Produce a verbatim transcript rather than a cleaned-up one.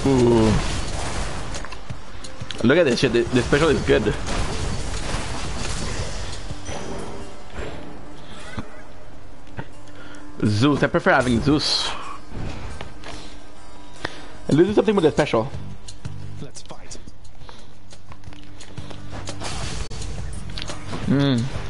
Ooh. Look at this shit. The, the special is good. Zeus. I prefer having Zeus. And let's do something with the special. Let's fight. Hmm.